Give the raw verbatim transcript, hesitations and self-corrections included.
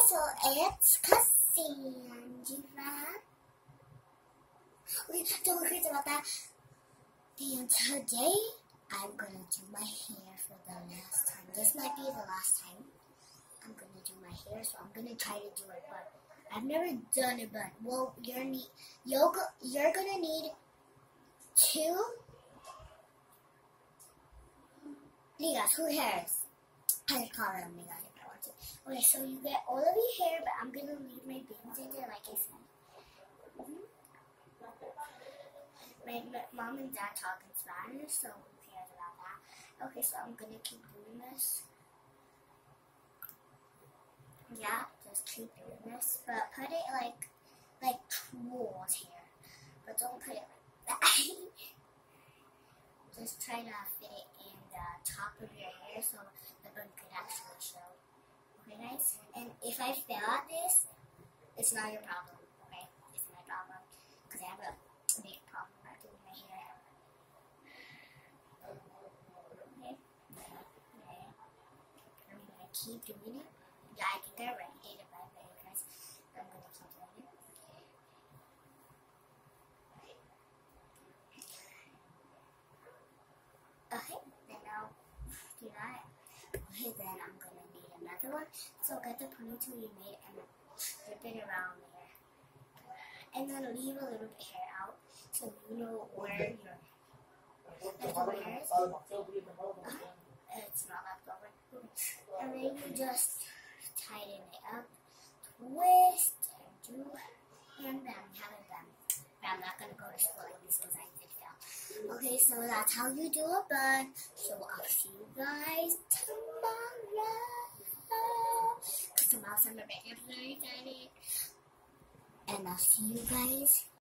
so it's Cassandra. Wait, don't forget about that. And today, I'm gonna do my hair for the last time. This might be the last time I'm gonna do my hair, so I'm gonna try to do it. But I've never done it. But well, you're need you're you're gonna need two. Ligas, two hairs. I call them ligas if I want to. Okay, so you get all of your hair, but I'm gonna leave my bangs in there, like I said. Mm-hmm. My, my mom and dad talk in Spanish, so who cares about that? Okay, so I'm gonna keep doing this. Yeah, just keep doing this, but put it like like towards here, but don't put it like that. Just try to fit it in the top of your hair so the bun could actually show. Okay, guys? And if I fail at this, it's not your problem. Okay, it's my problem because I have a big problem about doing my hair. Okay, okay. I'm gonna keep doing it. Yeah, I think I already did it, by the way, guys. I'm gonna keep doing it. Okay, then I'll do that. Okay, then I'm gonna need another one. So get the ponytail you made and strip it around there. And then leave a little bit hair out so you know where your leftover hair is. Uh, it's not leftover. And then you just tighten it up, twist, and do, and then have it done. But I'm not gonna go to school like this because I did fail. Okay, so that's how you do a bun. So I'll see you guys tomorrow. Because tomorrow's on the very excited. And I'll see you guys